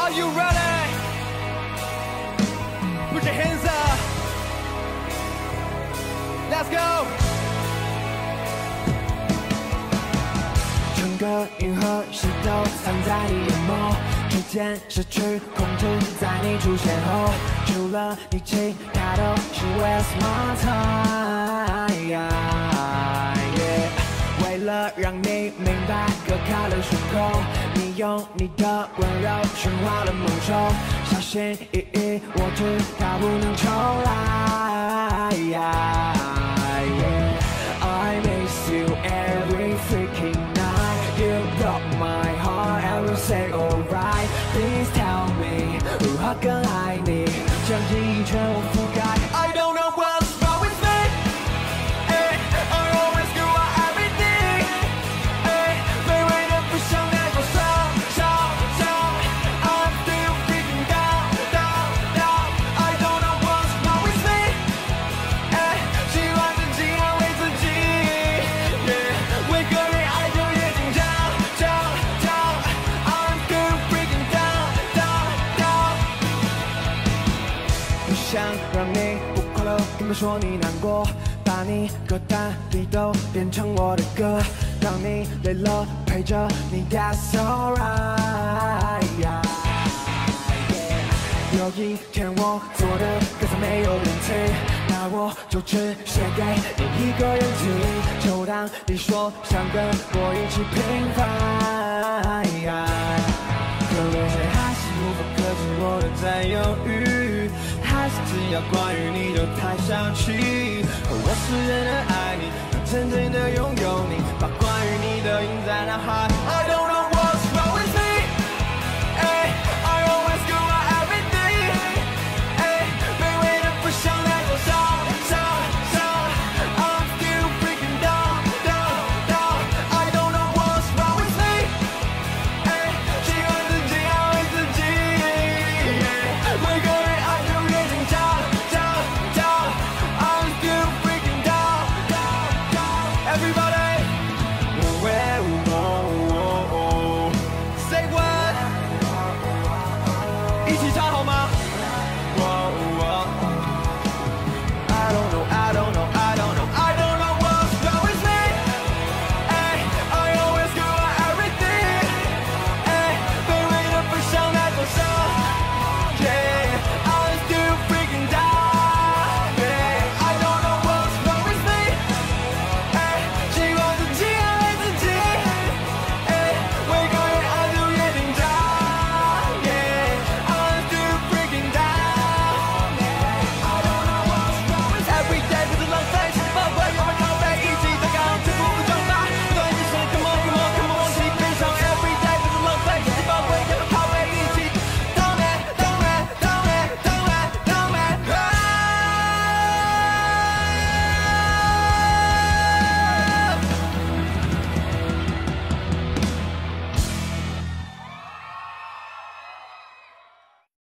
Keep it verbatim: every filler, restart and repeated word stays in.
Are you ready? Put your hands up. Let's go. 整个银河系都藏在你眼眸，逐渐失去控制，在你出现后，除了你其他都是 waste my time。为了让你明白割开了胸口，你用你的温柔驯化了猛兽，小心翼翼，我知它不能重来。I miss you every freaking night. You broke my heart and you say alright. Please tell me 如何更爱你，将记忆全部覆盖。I don't know what's wrong with me. Hey, I always do everything. Hey, 卑微的不想太过伤伤伤。I'm still freaking down down down. I don't know what's wrong with me. Hey, 习惯自己安慰自己。Yeah, 为个人爱就越紧张张张。I'm still freaking down down down. 不想让你不快乐，根本说你难过，把你歌单里都变成我的歌，当你累了陪着你 That's alright。有一天我做的歌才没有人听，那我就只写给你一个人听，就当你说想跟我一起平凡。可能谁还是无法克制我的占有欲，还是只要关于你就太想起。我是真的爱你，能真正的拥有你，把关于你的印在脑海。I don't know what's wrong with me. Hey, I always do everything. Hey, 卑微的不想太过伤伤伤。I'm still freaking down down down. I don't know what's wrong with me. Hey, 习惯自己安慰自己。每个人爱就越紧张张张。I'm still freaking down down down. Everybody, oh, oh, oh, oh. Say what? 一起唱。